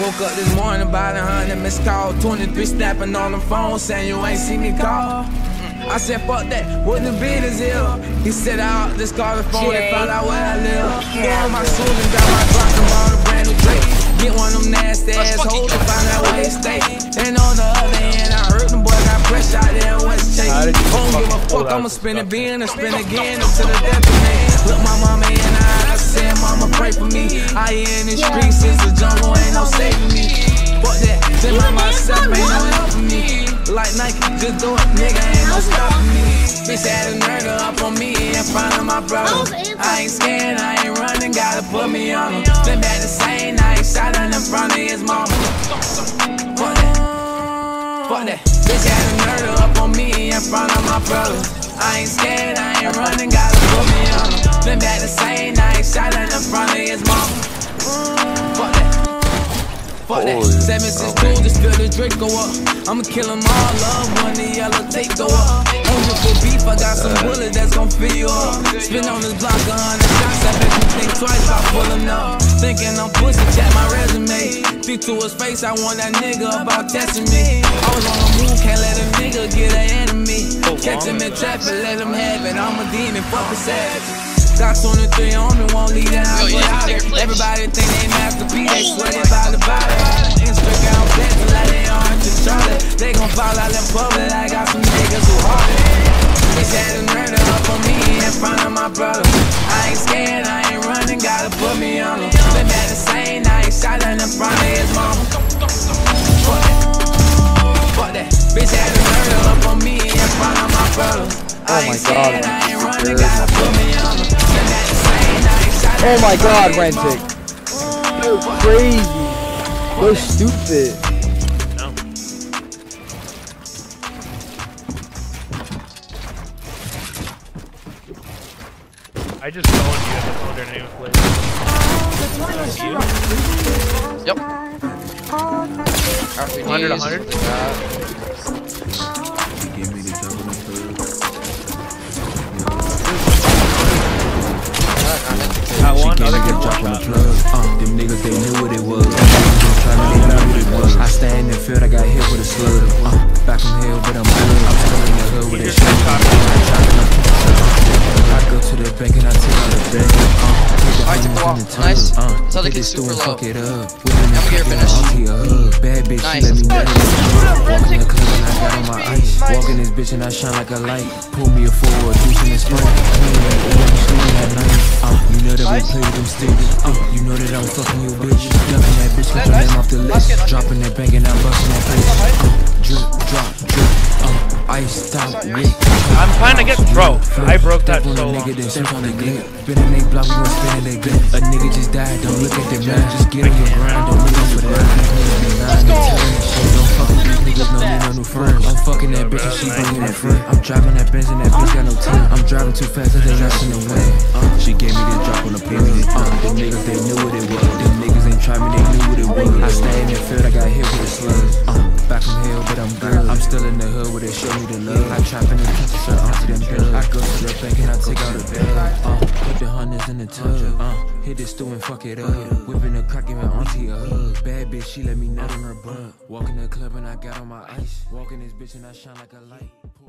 Woke up this morning about 100 missed calls, 23 snapping on the phone saying you ain't see me call. I said fuck that, wouldn't the beat is ill. He said I ought just call the phone and found out where I live. Put on my suit and got my Glock and bought a brand new Drake. Get one of them nasty assholes to find out where he stay. And on the other hand, I heard them boys got pressure out there in West Chase. Don't give a fuck, I'ma spin it being and spin again until the death of me. Look my mama in the eye, I said mama pray for me. I in the streets, it's the jungle, ain't no saving me. Fuck that, just by myself, ain't no helping me. Like Nike, just do it, nigga, ain't no stopping me. Bitch had a nerd up on me in front of my brother. I ain't scared, I ain't running, gotta put me on him. Then back the same night, shot in front of his mama. Fuck that, fuck that. Bitch had a nerd up on me in front of my brother. I ain't scared, I ain't running, gotta put me on him. Then back the same night, shot in front of his mama. Fuck that. Fuck that, 762, just feel the Drake go up. I'ma kill them all, love when the yellow tape go up. Only for beef, I got some bullets that's gon' fill you up. Spin on this block 100 shots, I bet you think twice about pulling up. Thinking I'm pussy, check my resume. Speak to his face, I want that nigga about testing me. I was on the move, can't let a nigga get an enemy. Catch him in traffic, let him have it, I'm a demon, fuck a savage. Got 23 on me, won't leave that house without it. Everybody think they Master P, they swear they bout to buy it. Instagram flexing like they orange and Charlotte. They gon' fall out in public, I got some niggas who hard it. Bitch had a murder up on me in front of my brother. I ain't scared, I ain't running, gotta put me on him. Been back the same night, shot in front of his mama. Fuck that, fuck that. Bitch had a murder up on me in front of my brother. I ain't scared, I ain't running, gotta put me on him. Oh my god, Rentic. You're crazy. You're stupid. No. I just go and you have their name and place. Yep. 100, 100. One other kid drop on the plug. Them niggas, they knew what it was. I stand in the field, I got hit with a slug. Back from hell, but I'm good. I'm still in the hood with that shit. I go to the bank and I take out the bag. Nice. That's how they get super low. I'm gonna get finished. Bad bitch, nice. she let me nut it. Walk in the club and I got on my ice. Walk in this bitch and I shine like a light. Pull me a forward, juice in the spring. You know that we play with them stickers. You know that I'm fucking your bitch. Ducking that bitch, cause your name off the list. Dropping that bank and I'm busting that bitch. Drip, drop, drip. Ice, stop, whip. I'm trying to get bro. I broke that so long. Been in they block, we gon' spin in they glick. A nigga just died, don't look at the man. Just get on your grind, don't look for that. Let's go. Don't fuck with these niggas, no need no new friends. I'm fucking that bitch and she bringing that friend. I'm driving that Benz and that bitch got no time. I'm driving too fast and they lost in the way. She gave me this drop on the plug. The niggas, they knew what it was. Them niggas ain't try me, they knew what it was. I stay in the field, I got hit with a slug. Back from hell, but I'm good. I'm still in the hood where they show me the love. I trap in the country, so onto them bills. I go to the bank and I take out the bag. Put the hundreds in the tub. Hit this stew and fuck it up. Whipping the crack, giving auntie a hug. Bad bitch, she let me nut in her butt. Walk in the club and I got on my ice. Walk in this bitch and I shine like a light.